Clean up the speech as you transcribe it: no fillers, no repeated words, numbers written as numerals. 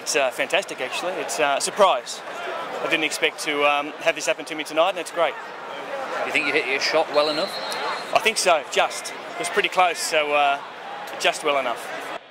It's fantastic, actually. It's a surprise. I didn't expect to have this happen to me tonight, and it's great. Do you think you hit your shot well enough? I think so, just. It was pretty close, so just well enough.